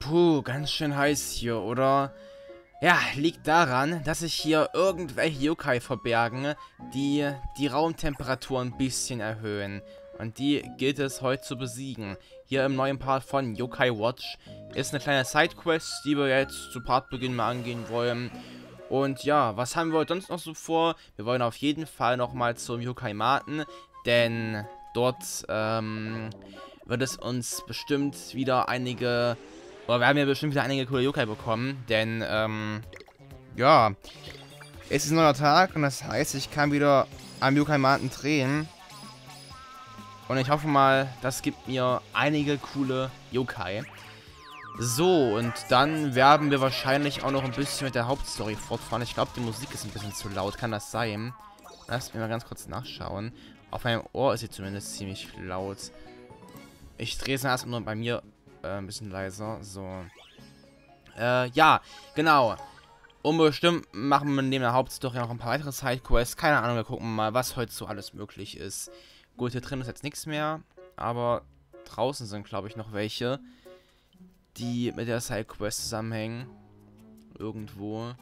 Puh, ganz schön heiß hier, oder? Ja, liegt daran, dass sich hier irgendwelche Yokai verbergen, die die Raumtemperatur ein bisschen erhöhen. Und die gilt es heute zu besiegen. Hier im neuen Part von Yokai Watch ist eine kleine Sidequest, die wir jetzt zu Partbeginn mal angehen wollen. Und ja, was haben wir heute sonst noch so vor? Wir wollen auf jeden Fall nochmal zum Yokai Marten, denn dort wird es uns bestimmt wieder einige... Oder wir haben ja bestimmt wieder einige coole Yokai bekommen, denn ja, es ist ein neuer Tag und das heißt, ich kann wieder am Yokai Marten drehen. Und ich hoffe mal, das gibt mir einige coole Yokai. So, und dann werden wir wahrscheinlich auch noch ein bisschen mit der Hauptstory fortfahren. Ich glaube, die Musik ist ein bisschen zu laut. Kann das sein? Lasst mich mal ganz kurz nachschauen. Auf meinem Ohr ist sie zumindest ziemlich laut. Ich drehe es erstmal nur bei mir ein bisschen leiser. So. Ja, genau. Und bestimmt machen wir neben der Hauptstory noch ein paar weitere Sidequests. Keine Ahnung, wir gucken mal, was heute so alles möglich ist. Gut, hier drin ist jetzt nichts mehr. Aber draußen sind, glaube ich, noch welche, die mit der Sidequest zusammenhängen. Irgendwo.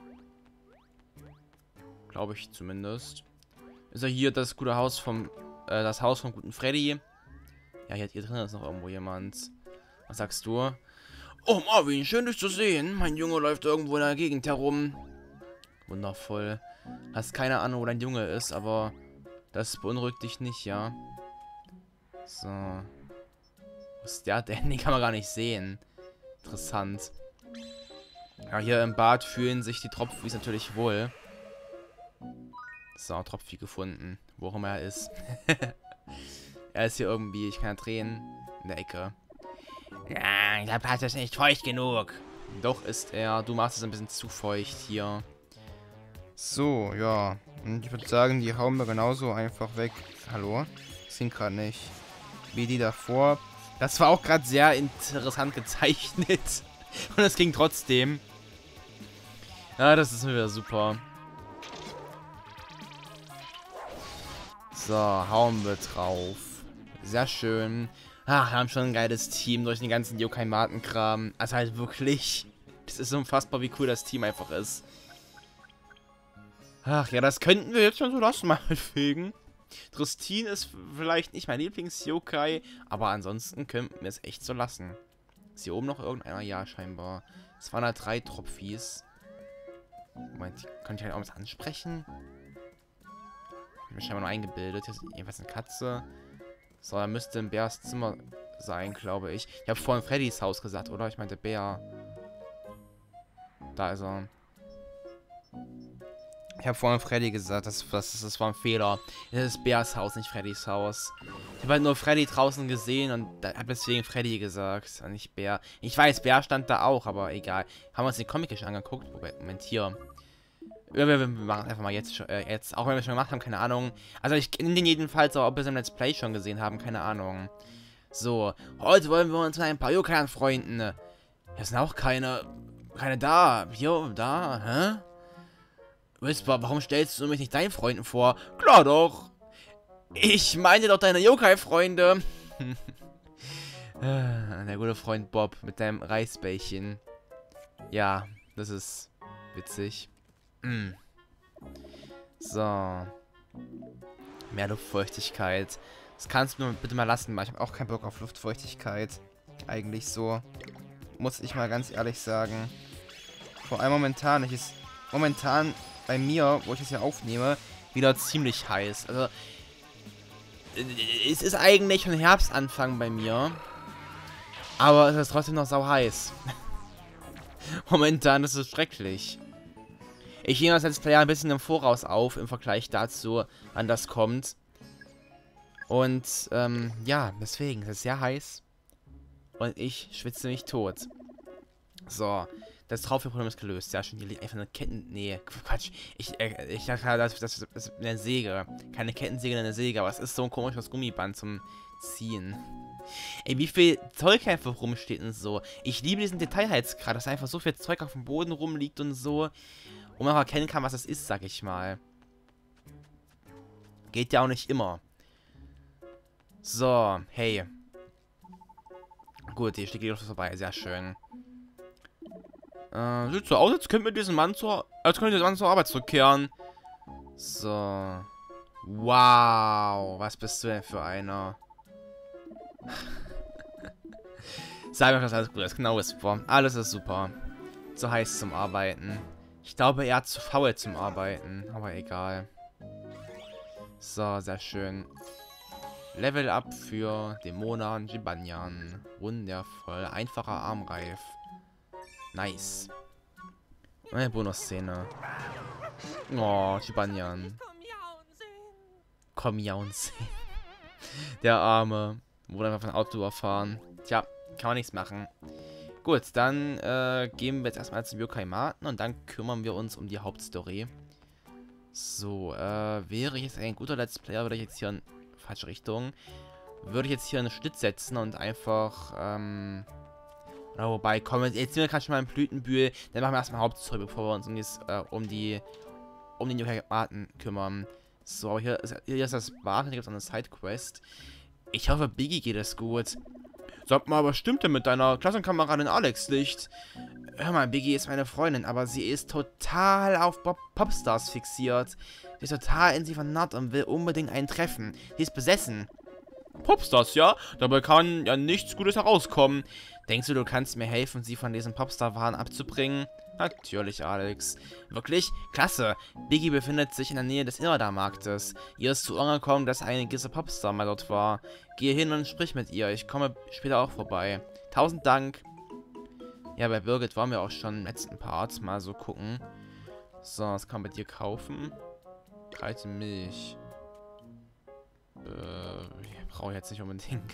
Glaube ich zumindest. Ist ja hier das gute Haus vom, das Haus vom guten Freddy. Ja, hier drin ist noch irgendwo jemand. Was sagst du? Oh, Marvin, schön dich zu sehen. Mein Junge läuft irgendwo in der Gegend herum. Wundervoll. Hast keine Ahnung, wo dein Junge ist, aber das beunruhigt dich nicht, ja? So. Wo ist der denn? Den kann man gar nicht sehen. Interessant. Ja, hier im Bad fühlen sich die Tropfis natürlich wohl. So, Tropfi gefunden. Wo auch immer er ist. Er ist hier irgendwie, ich kann ja drehen, in der Ecke. Ja, der Platz ist nicht feucht genug. Doch ist er. Du machst es ein bisschen zu feucht hier. So, ja. Und ich würde sagen, die hauen wir genauso einfach weg. Hallo? Das ging gerade nicht. Wie die davor. Das war auch gerade sehr interessant gezeichnet. Und es ging trotzdem. Ja, das ist wieder super. So, hauen wir drauf. Sehr schön. Ach, wir haben schon ein geiles Team durch den ganzen Yokai Marten-Kram. Also halt wirklich. Das ist unfassbar, wie cool das Team einfach ist. Ach ja, das könnten wir jetzt schon so lassen, meinetwegen. Tristine ist vielleicht nicht mein Lieblings-Yokai, aber ansonsten könnten wir es echt so lassen. Ist hier oben noch irgendeiner? Ja, scheinbar. 203 Tropfis. Moment, könnte ich halt auch was ansprechen? Ich bin mir scheinbar nur eingebildet. Hier ist jedenfalls eine Katze. So, da müsste ein Bärs Zimmer sein, glaube ich. Ich habe vorhin Freddys Haus gesagt, oder? Ich meinte Bär. Da ist er. Ich habe vorhin Freddy gesagt, das war ein Fehler. Das ist Bärs Haus, nicht Freddys Haus. Ich habe halt nur Freddy draußen gesehen und habe deswegen Freddy gesagt, und nicht Bär. Ich weiß, Bär stand da auch, aber egal. Haben wir uns den Comic angeguckt? Wobei, Moment, hier. Wir machen einfach mal jetzt, auch wenn wir schon gemacht haben, keine Ahnung. Also ich kenne den jedenfalls, aber ob wir es im Let's Play schon gesehen haben, keine Ahnung. So, heute wollen wir uns mit ein paar Yokai anfreunden. Hier sind auch keine da. Hier, da, hä? Whisper, warum stellst du mich nicht deinen Freunden vor? Klar doch. Ich meine doch deine Yokai-Freunde. Der gute Freund Bob mit deinem Reisbällchen. Ja, das ist witzig. So. Mehr Luftfeuchtigkeit. Das kannst du mir bitte mal lassen, weil ich habe auch keinen Bock auf Luftfeuchtigkeit. Eigentlich so. Muss ich mal ganz ehrlich sagen. Vor allem momentan. Momentan bei mir, wo ich das hier aufnehme, wieder ziemlich heiß. Also, es ist eigentlich schon Herbstanfang bei mir. Aber es ist trotzdem noch sau heiß. Momentan ist es schrecklich. Ich nehme das Let's Play ein bisschen im Voraus auf, im Vergleich dazu, wann das kommt. Und, ja, deswegen, es ist sehr heiß. Und ich schwitze mich tot. So, das Traufproblem ist gelöst. Ja, schon hier einfach eine Ketten... Nee, Quatsch. Ich dachte, das ist eine Säge. Keine Kettensäge, eine Säge. Aber es ist so ein komisches Gummiband zum Ziehen. Ey, wie viel Zeug einfach rumsteht und so. Ich liebe diesen Detailheitsgrad, dass einfach so viel Zeug auf dem Boden rumliegt und so. Und man auch erkennen kann, was das ist, sag ich mal. Geht ja auch nicht immer. So, hey. Gut, hier steht die Luft vorbei, sehr schön. Sieht so aus, als könnte dieser Mann zur Arbeit zurückkehren. So. Wow. Was bist du denn für einer? Sag mir, dass alles gut ist. Genau ist super. Alles ist super. Zu heiß zum Arbeiten. Ich glaube, er hat zu faul zum Arbeiten. Aber egal. So, sehr schön. Level Up für Dämonen Jibanyan. Wundervoll. Einfacher Armreif. Nice. Eine Bonusszene. Oh, Jibanyan. Komm jauen sehen. Der Arme. Wurde einfach von Auto überfahren. Tja, kann man nichts machen. Gut, dann gehen wir jetzt erstmal zum Yokai-Maten und dann kümmern wir uns um die Hauptstory. So, wäre ich jetzt ein guter Let's Player, würde ich jetzt hier in falsche Richtung. Würde ich jetzt hier einen Schnitt setzen und einfach, wobei, komm, jetzt sind wir gerade schon mal im Blütenbühl. Dann machen wir erstmal Hauptstory, bevor wir uns um den Yokai-Maten kümmern. So, aber hier ist das Bad, hier gibt es eine Sidequest. Ich hoffe, Biggie geht es gut. Sag mal, was stimmt denn mit deiner Klassenkameradin Alex nicht? Hör mal, Biggie ist meine Freundin, aber sie ist total auf Popstars fixiert. Sie ist total in sie vernarrt und will unbedingt einen treffen. Sie ist besessen. Popstars, ja? Dabei kann ja nichts Gutes herauskommen. Denkst du, du kannst mir helfen, sie von diesem Popstar-Wahn abzubringen? Natürlich, Alex. Wirklich? Klasse. Biggie befindet sich in der Nähe des Irrada-Marktes. Ihr ist zu Ohren gekommen, dass eine gewisse Popstar mal dort war. Geh hin und sprich mit ihr. Ich komme später auch vorbei. 1000 Dank. Ja, bei Birgit waren wir auch schon im letzten Part. Mal so gucken. So, was kann man bei dir kaufen? Kalte Milch. Brauche ich jetzt nicht unbedingt.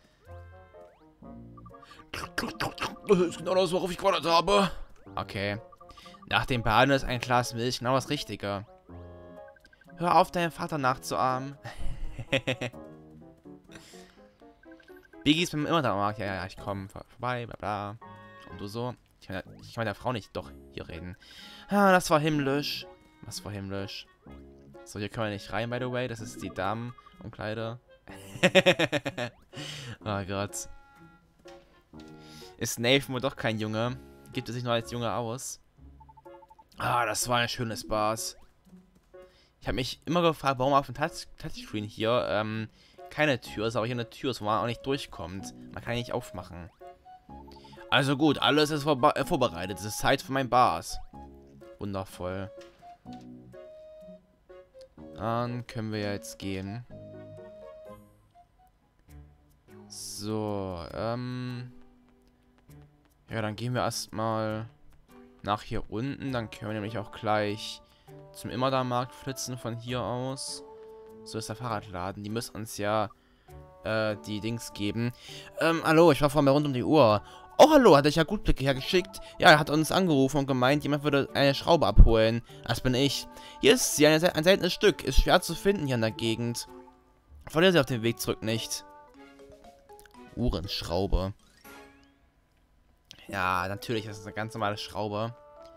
Das ist genau das, worauf ich gewartet habe. Okay. Nach dem Baden ist ein Glas Milch genau das Richtige. Hör auf, deinen Vater nachzuahmen. Biggie ist immer da. Ja, ich komme vorbei, bla bla. Und du so. Ich kann mit der Frau nicht doch hier reden. Ah, das war himmlisch. Was war himmlisch? So, hier können wir nicht rein, by the way. Das ist die Damenumkleide. Oh Gott. Ist Nathan wohl doch kein Junge? Gibt es sich nur als Junge aus? Ah, das war ein schönes Spaß. Ich habe mich immer gefragt, warum auf dem Touchscreen hier keine Tür ist, aber hier eine Tür ist, wo man auch nicht durchkommt. Man kann ihn nicht aufmachen. Also gut, alles ist vorbereitet. Es ist Zeit für mein Bars. Wundervoll. Dann können wir jetzt gehen. So, ja, dann gehen wir erstmal nach hier unten. Dann können wir nämlich auch gleich zum Immerda-Markt flitzen von hier aus. So ist der Fahrradladen. Die müssen uns ja die Dings geben. Hallo, ich war vorhin rund um die Uhr. Oh, hallo, hat euch ja Gutblicke hergeschickt. Ja, er hat uns angerufen und gemeint, jemand würde eine Schraube abholen. Das bin ich. Hier ist sie, ein seltenes Stück. Ist schwer zu finden hier in der Gegend. Verliere sie auf dem Weg zurück nicht. Uhrenschraube. Ja, natürlich, das ist eine ganz normale Schraube.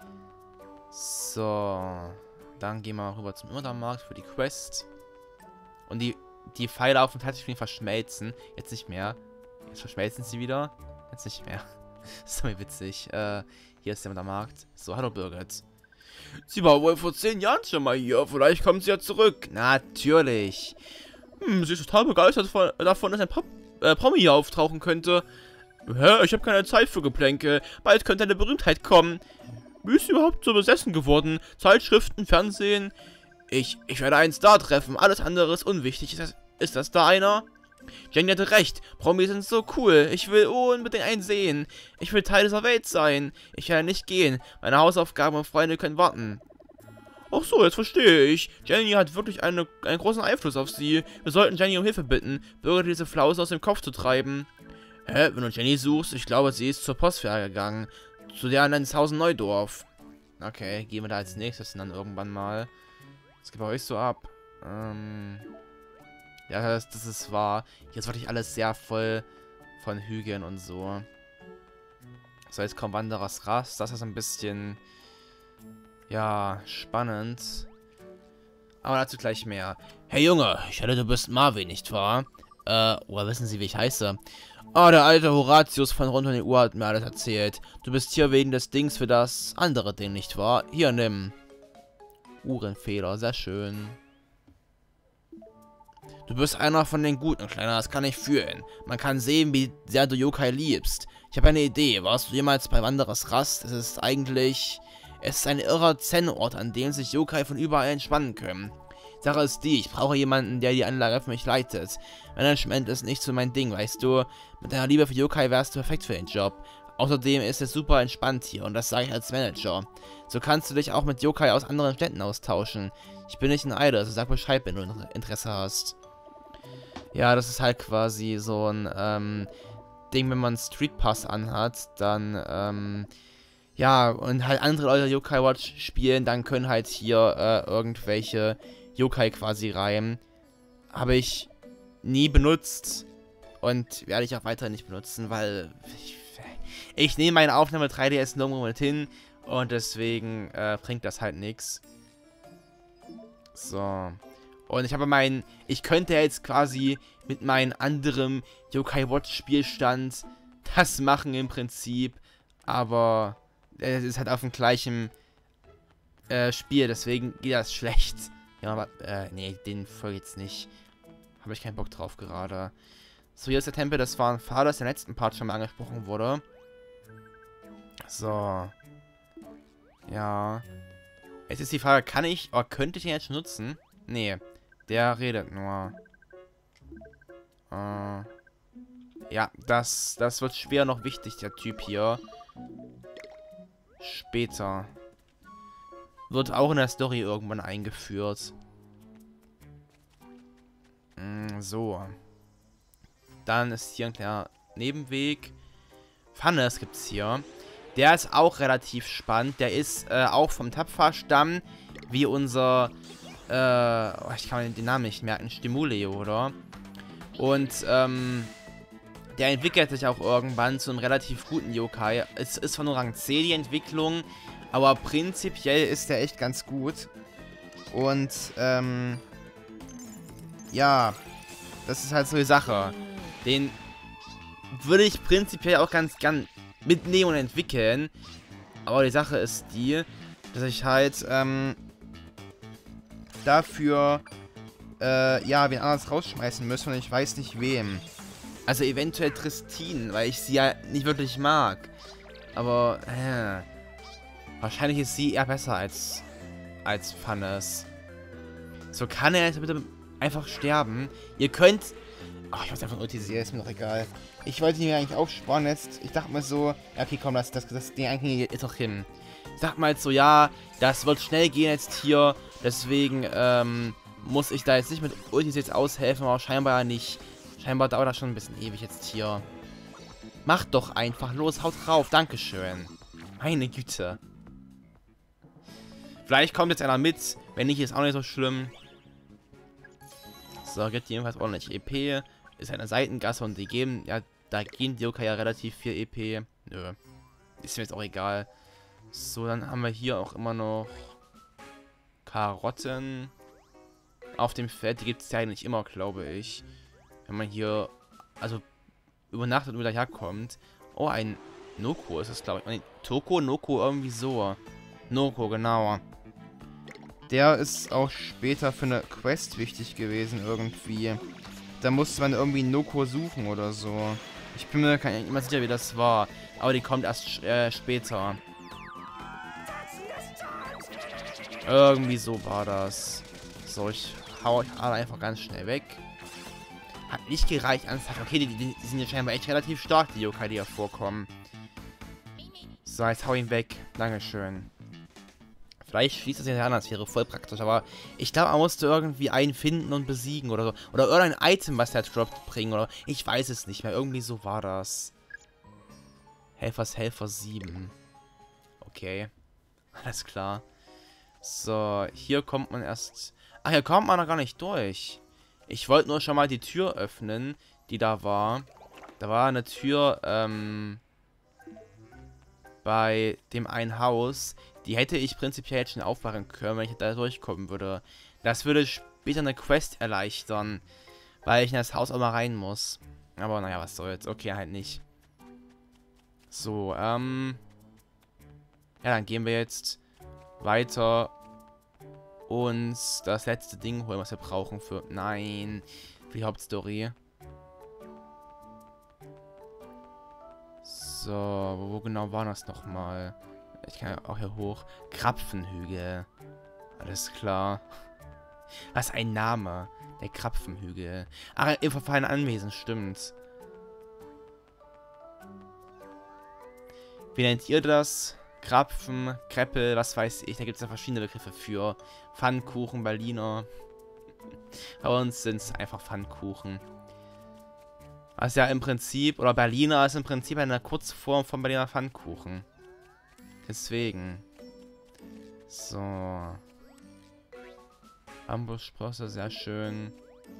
So. Dann gehen wir mal rüber zum Immerda-Markt für die Quest. Und die Pfeile auf dem Touchscreen verschmelzen. Jetzt nicht mehr. Jetzt verschmelzen sie wieder. Jetzt nicht mehr. Das ist mir witzig. Hier ist der Immerda-Markt. So, hallo Birgit. Sie war wohl vor 10 Jahren schon mal hier. Vielleicht kommt sie ja zurück. Natürlich. Sie ist total begeistert davon, dass ein Promi hier auftauchen könnte. Hä? Ich habe keine Zeit für Geplänkel. Bald könnte eine Berühmtheit kommen. Wie ist sie überhaupt so besessen geworden? Zeitschriften, Fernsehen? Ich werde einen Star treffen. Alles andere ist unwichtig. Ist das da einer? Jenny hatte recht. Promis sind so cool. Ich will unbedingt einen sehen. Ich will Teil dieser Welt sein. Ich werde nicht gehen. Meine Hausaufgaben und Freunde können warten. Ach so, jetzt verstehe ich. Jenny hat wirklich einen großen Einfluss auf sie. Wir sollten Jenny um Hilfe bitten, Bürger diese Flause aus dem Kopf zu treiben. Hä, wenn du Jenny suchst, ich glaube, sie ist zur Postfähre gegangen. Zu der an ins Haus in Neudorf. Okay, gehen wir da als nächstes dann irgendwann mal. Was geht bei euch so ab? Ja, das ist wahr. Hier ist wirklich alles sehr voll von Hügeln und so. So, jetzt kommt Wanderers Rast. Das ist ein bisschen... ja, spannend. Aber dazu gleich mehr. Hey Junge, ich hätte, du bist Marvin, nicht wahr? Woher wissen Sie, wie ich heiße? Ah, der alte Horatius von rund um die Uhr hat mir alles erzählt. Du bist hier wegen des Dings für das andere Ding, nicht wahr? Hier, nimm. Uhrenfehler, sehr schön. Du bist einer von den Guten, Kleiner, das kann ich fühlen. Man kann sehen, wie sehr du Yokai liebst. Ich habe eine Idee. Warst du jemals bei Wanderers Rast? Es ist ein irrer Zen-Ort, an dem sich Yokai von überall entspannen können. Die Sache ist die, ich brauche jemanden, der die Anlage für mich leitet. Management ist nicht so mein Ding, weißt du. Mit deiner Liebe für Yokai wärst du perfekt für den Job. Außerdem ist es super entspannt hier und das sage ich als Manager. So kannst du dich auch mit Yokai aus anderen Städten austauschen. Ich bin nicht ein Eide, also sag Bescheid, wenn du Interesse hast. Ja, das ist halt quasi so ein Ding, wenn man Street Pass anhat, dann ja, und halt andere Leute Yokai Watch spielen, dann können halt hier irgendwelche Yokai quasi rein. Habe ich nie benutzt und werde ich auch weiterhin nicht benutzen, weil ich nehme meine Aufnahme 3DS nirgendwo mit hin und deswegen bringt das halt nichts. So. Und ich könnte jetzt quasi mit meinem anderen Yokai Watch Spielstand das machen im Prinzip, aber es ist halt auf dem gleichen Spiel, deswegen geht das schlecht. Ja, aber, nee, den folge jetzt nicht. Habe ich keinen Bock drauf gerade. So, hier ist der Tempel, das war ein Pfad, das in der letzten Part schon mal angesprochen wurde. So. Ja. Jetzt ist die Frage, kann ich, oder könnte ich den jetzt schon nutzen? Nee, der redet nur. Ja, das wird schwer noch wichtig, der Typ hier. Später. Wird auch in der Story irgendwann eingeführt. So. Dann ist hier ein kleiner Nebenweg. Pfannes gibt's hier. Der ist auch relativ spannend. Der ist auch vom Tapfer-Stamm, wie unser, ich kann mir den Namen nicht merken, Stimuleo, oder? Und, der entwickelt sich auch irgendwann zu einem relativ guten Yokai. Es ist von Rang C die Entwicklung, aber prinzipiell ist der echt ganz gut. Und, ja, das ist halt so die Sache. Den würde ich prinzipiell auch ganz gern mitnehmen und entwickeln. Aber die Sache ist die, dass ich halt, dafür, ja, wen anders rausschmeißen müssen und ich weiß nicht wem. Also eventuell Tristin, weil ich sie ja nicht wirklich mag. Aber, wahrscheinlich ist sie eher besser als Pfannes. So, kann er jetzt bitte einfach sterben? Ihr könnt... Ach, ich muss einfach utilisieren, ist mir doch egal. Ich wollte ihn mir eigentlich aufsparen jetzt. Ich dachte mir so, ja, okay, komm, das Ding eigentlich jetzt doch hin. Ich dachte mal jetzt so, ja, das wird schnell gehen jetzt hier. Deswegen, muss ich da jetzt nicht mit Ultis jetzt aushelfen, aber scheinbar ja nicht. Scheinbar dauert das schon ein bisschen ewig jetzt hier. Macht doch einfach, los, haut drauf, dankeschön. Meine Güte. Vielleicht kommt jetzt einer mit, wenn nicht, ist auch nicht so schlimm. So, gibt jedenfalls ordentlich EP. Ist eine Seitengasse und die geben, ja, da gehen die Yokai ja relativ viel EP. Nö. Ist mir jetzt auch egal. So, dann haben wir hier auch immer noch Karotten auf dem Feld. Die gibt es ja eigentlich immer, glaube ich. Wenn man hier, also übernachtet und wieder herkommt. Oh, ein Noko ist das, glaube ich. Nee, Toko, Noko, irgendwie so. Noko, genau. Der ist auch später für eine Quest wichtig gewesen, irgendwie. Da musste man irgendwie Noko suchen oder so. Ich bin mir nicht immer sicher, wie das war. Aber die kommt erst später. Irgendwie so war das. So, ich hau alle einfach ganz schnell weg. Hat nicht gereicht, ernsthaft. Okay, die sind ja scheinbar echt relativ stark, die Yokai, die hier vorkommen. So, jetzt hau ihn weg. Dankeschön. Vielleicht schließt das ja an, das wäre voll praktisch, aber ich glaube, man musste irgendwie einen finden und besiegen oder so. Oder irgendein Item, was der droppt, bringen oder... Ich weiß es nicht mehr, irgendwie so war das. Helfer 7. Okay, alles klar. So, hier kommt man erst... Ach, hier kommt man noch gar nicht durch. Ich wollte nur schon mal die Tür öffnen, die da war. Da war eine Tür, bei dem einen Haus. Die hätte ich prinzipiell jetzt schon aufmachen können, wenn ich da durchkommen würde. Das würde später eine Quest erleichtern. weil ich in das Haus auch mal rein muss. Aber naja, was soll's. Okay, halt nicht. So, ja, dann gehen wir jetzt weiter uns das letzte Ding holen, was wir brauchen für... Nein, für die Hauptstory. So, wo genau war das nochmal? Ich kann ja auch hier hoch. Krapfenhügel. Alles klar. Was ein Name. Der Krapfenhügel. Ach, im verfallenen Anwesen, stimmt. Wie nennt ihr das? Krapfen, Kreppel, was weiß ich. Da gibt es ja verschiedene Begriffe für. Pfannkuchen, Berliner. Bei uns sind es einfach Pfannkuchen. Was ja im Prinzip, oder Berliner ist im Prinzip eine Kurzform von Berliner Pfannkuchen. Deswegen. So. Ambussprosse, sehr schön.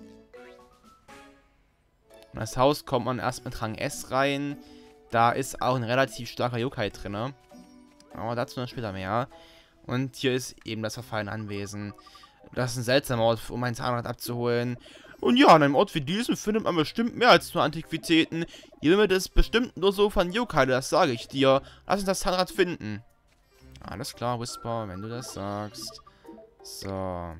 In das Haus kommt man erst mit Rang S rein. Da ist auch ein relativ starker Yokai drin. Aber dazu dann später mehr. Und hier ist eben das verfallene Anwesen. Das ist ein seltsamer Ort, um ein Zahnrad abzuholen. Und ja, an einem Ort wie diesem findet man bestimmt mehr als nur Antiquitäten. Hier wird es bestimmt nur so von Yokai, das sage ich dir. Lass uns das Zahnrad finden. Alles klar, Whisper, wenn du das sagst. So.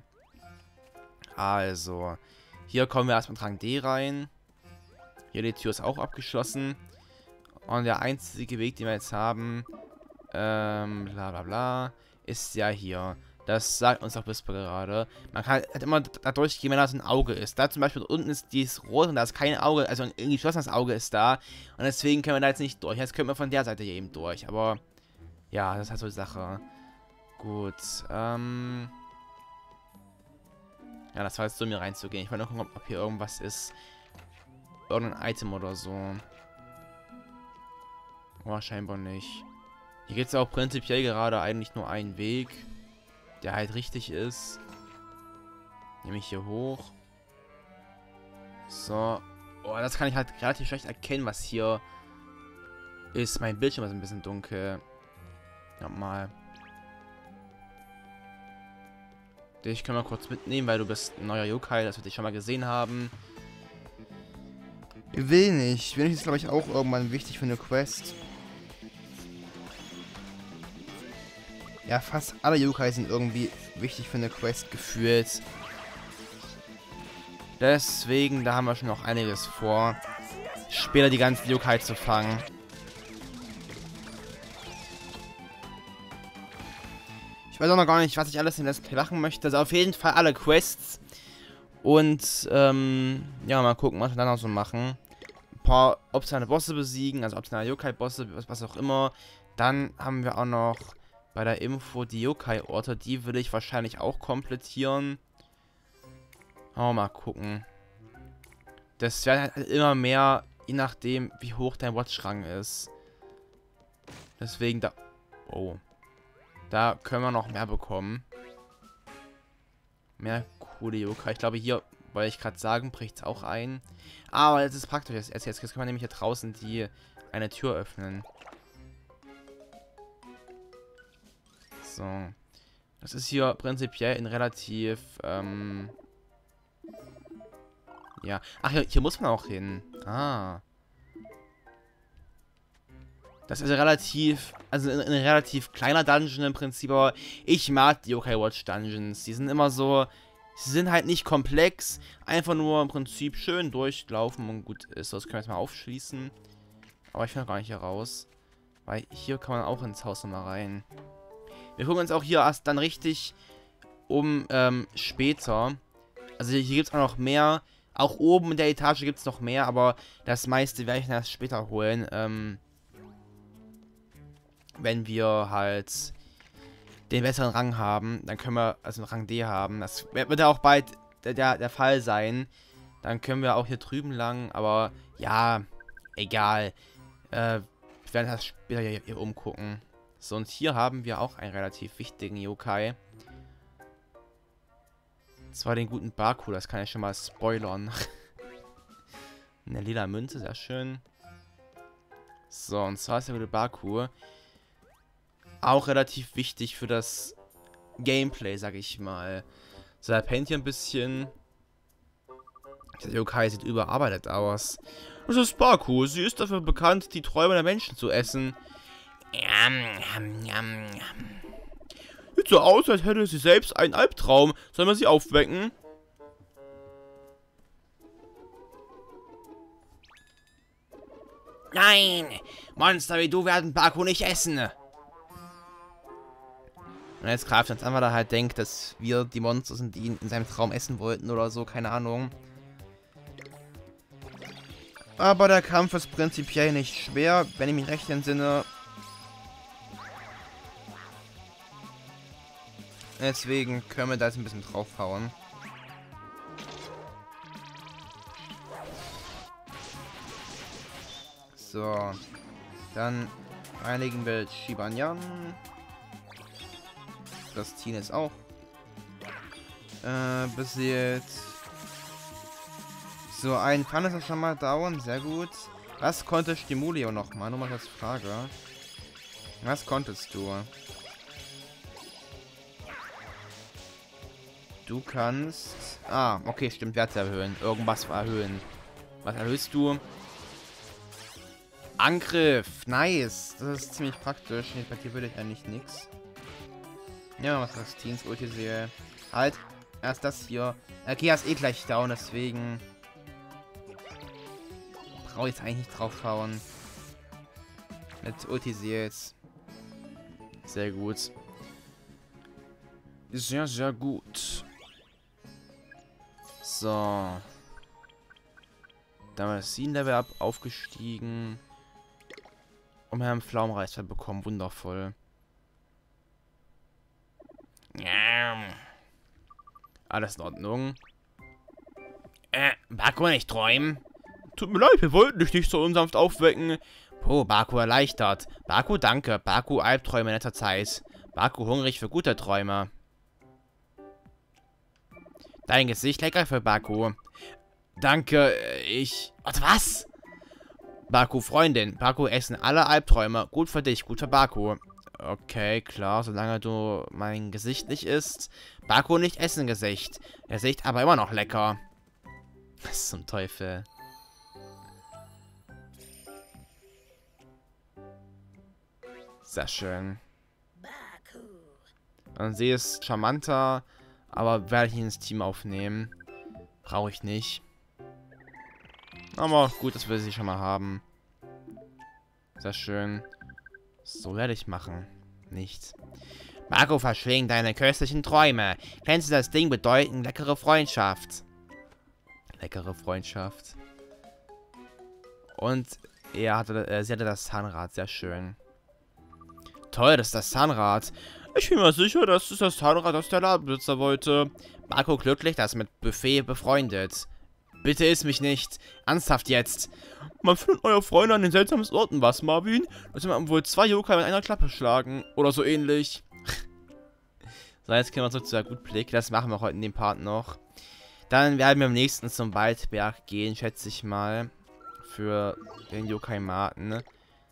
Also. Hier kommen wir erstmal mit Rang D rein. Hier die Tür ist auch abgeschlossen. Und der einzige Weg, den wir jetzt haben, bla bla bla, ist ja hier. Das sagt uns auch Whisper gerade. Man kann halt immer da durchgehen, wenn da so ein Auge ist. Da zum Beispiel unten ist dieses Rot und da ist kein Auge, also ein geschlossenes Auge ist da. Und deswegen können wir da jetzt nicht durch. Jetzt können wir von der Seite hier eben durch. Aber ja, das ist halt so die Sache. Gut, ja, das war jetzt so, mir reinzugehen. Ich wollte nur gucken, ob hier irgendwas ist. Irgendein Item oder so. Aber scheinbar nicht. Hier geht es auch prinzipiell gerade eigentlich nur einen Weg, der halt richtig ist. Nämlich hier hoch. So. Oh, das kann ich halt relativ schlecht erkennen, was hier ist. Mein Bildschirm ist ein bisschen dunkel. Nochmal. Dich können wir kurz mitnehmen, weil du bist ein neuer Yokai, das wir dich schon mal gesehen haben. Will nicht. Will nicht ist, glaube ich, auch irgendwann wichtig für eine Quest. Ja, fast alle Yokai sind irgendwie wichtig für eine Quest gefühlt. Deswegen, da haben wir schon noch einiges vor. Später die ganzen Yokai zu fangen. Ich weiß auch noch gar nicht, was ich alles in Let's Play machen möchte. Also auf jeden Fall alle Quests. Und, ja, mal gucken, was wir dann noch so machen. Ein paar optionale Bosse besiegen, also optionale Yokai-Bosse, was auch immer. Dann haben wir auch noch bei der Info die Yokai-Orte. Die will ich wahrscheinlich auch komplettieren. Mal gucken. Das wird halt immer mehr, je nachdem, wie hoch dein Watch-Rang ist. Deswegen da... Oh. Da können wir noch mehr bekommen. Mehr coole Yokai. Ich glaube, hier, wollte ich gerade sagen, bricht es auch ein. Aber jetzt ist praktisch. Jetzt können wir nämlich hier draußen eine Tür öffnen. So. Das ist hier prinzipiell in relativ, ja. Ach, hier muss man auch hin. Ah. Das ist relativ, also ein relativ kleiner Dungeon im Prinzip, aber ich mag die Yokai Watch Dungeons. Die sind immer so, sie sind halt nicht komplex, einfach nur im Prinzip schön durchlaufen und gut ist. Das können wir jetzt mal aufschließen. Aber ich will noch gar nicht hier raus, weil hier kann man auch ins Haus nochmal rein. Wir gucken uns auch hier erst dann richtig um später. Also hier gibt es auch noch mehr. Auch oben in der Etage gibt es noch mehr, aber das meiste werde ich dann erst später holen. Wenn wir halt den besseren Rang haben, dann können wir, also Rang D haben. Das wird ja auch bald der Fall sein. Dann können wir auch hier drüben lang, aber ja, egal. Wir werden das später hier umgucken. So, und hier haben wir auch einen relativ wichtigen Yokai. Und zwar den guten Baku, das kann ich schon mal spoilern. Eine lila Münze, sehr schön. So, und zwar ist der gute Baku auch relativ wichtig für das Gameplay, sag ich mal. So, er pennt hier ein bisschen. Der Yokai sieht überarbeitet aus. Das ist Baku. Sie ist dafür bekannt, die Träume der Menschen zu essen. Sieht so aus, als hätte sie selbst einen Albtraum. Sollen wir sie aufwecken? Nein! Monster wie du werden Baku nicht essen! Und jetzt greift uns an, weil er halt denkt, dass wir die Monster sind, die ihn in seinem Traum essen wollten oder so, keine Ahnung. Aber der Kampf ist prinzipiell nicht schwer, wenn ich mich recht entsinne. Deswegen können wir da jetzt ein bisschen draufhauen. So. Dann reinigen wir Shibanyan. Das Team ist auch besiegt. So, ein kann es schon mal dauern. Sehr gut. Was konnte Stimulio nochmal? Nur mal als Frage. Was konntest du? Du kannst... Ah, okay, stimmt. Werte erhöhen. Irgendwas erhöhen. Was erhöhst du? Angriff. Nice. Das ist ziemlich praktisch. Nee, bei dir würde ich eigentlich nichts. Ja, was das Teams Ulti sehe. Halt. Erst das hier. Kia ist eh gleich down, deswegen... Brauche ich jetzt eigentlich nicht draufhauen. Mit Ulti jetzt. Sehr gut. Sehr, sehr gut. So. Da war das 7 Level aufgestiegen. Und wir haben Pflaumenreis bekommen. Wundervoll. Alles in Ordnung. Baku nicht träumen. Tut mir leid, wir wollten dich nicht so unsanft aufwecken. Oh, Baku erleichtert. Baku, danke. Baku, Albträume in letzter Zeit. Baku, hungrig für gute Träume. Dein Gesicht lecker für Baku. Danke, Warte, was? Baku, Freundin. Baku, essen alle Albträume. Gut für dich, gut für Baku. Okay, klar, solange du mein Gesicht nicht isst. Baku, nicht essen Gesicht. Gesicht aber immer noch lecker. Was zum Teufel? Sehr schön. Und sie ist charmanter, aber werde ich ihn ins Team aufnehmen. Brauche ich nicht. Aber gut, dass wir sie schon mal haben. Sehr schön. So werde ich machen. Nichts. Baku, verschling deine köstlichen Träume. Kennst du das Ding bedeuten? Leckere Freundschaft. Leckere Freundschaft. Und sie hatte das Zahnrad. Sehr schön. Toll, das ist das Zahnrad. Ich bin mir sicher, das ist das Zahnrad, das der Ladenbesitzer wollte. Baku glücklich, das mit Buffet befreundet. Bitte iss mich nicht. Ernsthaft jetzt. Man findet eure Freunde an den seltsamsten Orten. Was, Marvin? Da sind wir wohl 2 Yokai mit einer Klappe schlagen. Oder so ähnlich. So, jetzt können wir zurück zu der Gutblick. Das machen wir heute in dem Part noch. Dann werden wir am nächsten zum Waldberg gehen, schätze ich mal. Für den Yokai Marten.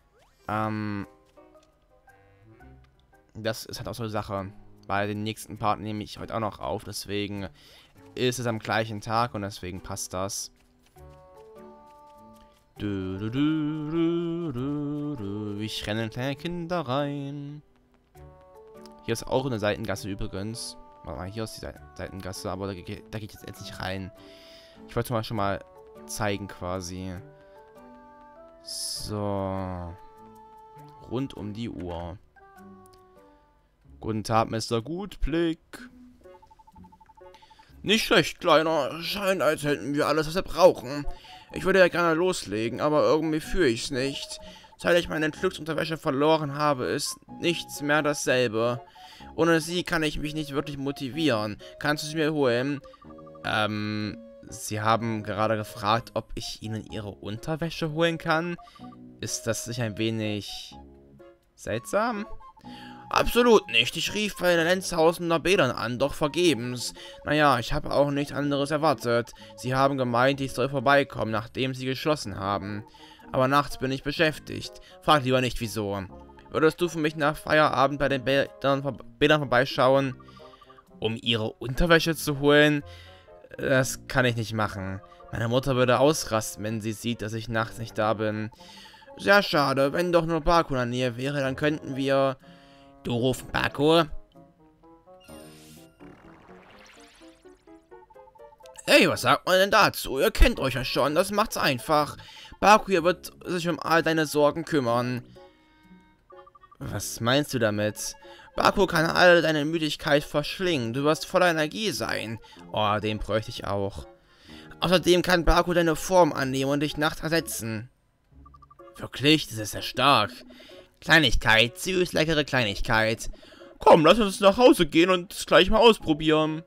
Das ist halt auch so eine Sache. Weil den nächsten Part nehme ich heute auch noch auf. Deswegen ist es am gleichen Tag und deswegen passt das. Ich renne in kleine Kinder rein. Hier ist auch eine Seitengasse übrigens. Warte mal, hier ist die Seitengasse, aber da geht jetzt nicht rein. Ich wollte mal schon mal zeigen quasi. So. Rund um die Uhr. Guten Tag, Mr. Gutblick. Nicht schlecht, Kleiner. Scheint, als hätten wir alles, was wir brauchen. Ich würde ja gerne loslegen, aber irgendwie fühle ich es nicht. Seit ich meine Glücksunterwäsche verloren habe, ist nichts mehr dasselbe. Ohne sie kann ich mich nicht wirklich motivieren. Kannst du sie mir holen? Sie haben gerade gefragt, ob ich Ihnen Ihre Unterwäsche holen kann. Ist das nicht ein wenig seltsam? Absolut nicht. Ich rief bei den Lenzhausener Bädern an, doch vergebens. Naja, ich habe auch nichts anderes erwartet. Sie haben gemeint, ich soll vorbeikommen, nachdem sie geschlossen haben. Aber nachts bin ich beschäftigt. Frag lieber nicht, wieso. Würdest du für mich nach Feierabend bei den Bädern vorbeischauen, um ihre Unterwäsche zu holen? Das kann ich nicht machen. Meine Mutter würde ausrasten, wenn sie sieht, dass ich nachts nicht da bin. Sehr schade, wenn doch nur Baku in der Nähe wäre, dann könnten wir... Du rufst Baku? Hey, was sagt man denn dazu? Ihr kennt euch ja schon, das macht's einfach. Baku hier wird sich um all deine Sorgen kümmern. Was meinst du damit? Baku kann all deine Müdigkeit verschlingen. Du wirst voller Energie sein. Oh, den bräuchte ich auch. Außerdem kann Baku deine Form annehmen und dich nachts ersetzen. Wirklich? Das ist ja stark. Kleinigkeit, süß, leckere Kleinigkeit. Komm, lass uns nach Hause gehen und es gleich mal ausprobieren.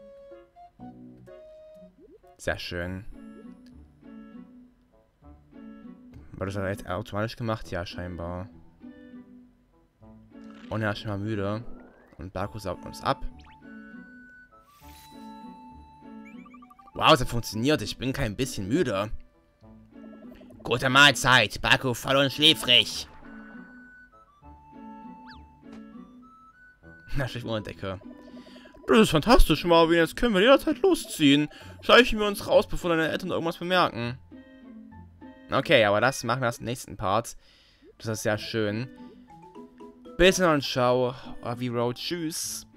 Sehr schön. War das jetzt automatisch gemacht? Ja, scheinbar. Und er ist schon mal müde. Und Baku saugt uns ab. Wow, das hat funktioniert. Ich bin kein bisschen müde. Gute Mahlzeit. Baku voll und schläfrig. Na, schläft unter Decke. Das ist fantastisch, Marvin. Jetzt können wir jederzeit losziehen. Schleichen wir uns raus, bevor deine Eltern irgendwas bemerken. Okay, aber das machen wir erst im nächsten Part. Das ist sehr schön. Bis dann und ciao. Avi Road. Tschüss.